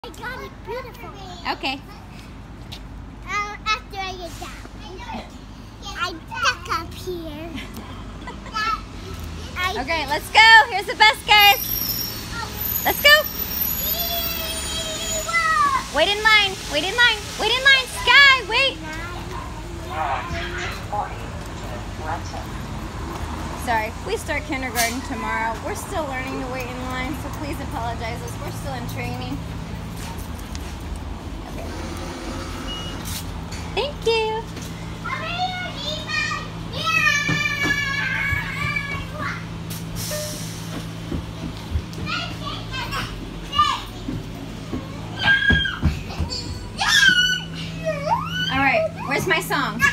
I got it beautiful. Okay. After I get down, I duck up here. Okay, let's go. Here's the bus, guys. Let's go. Wait in line. Wait in line. Wait in line. Sky, wait. Sorry, we start kindergarten tomorrow. We're still learning to wait in line, so please apologize us. We're still in training. Okay. Thank you. All right, where's my song?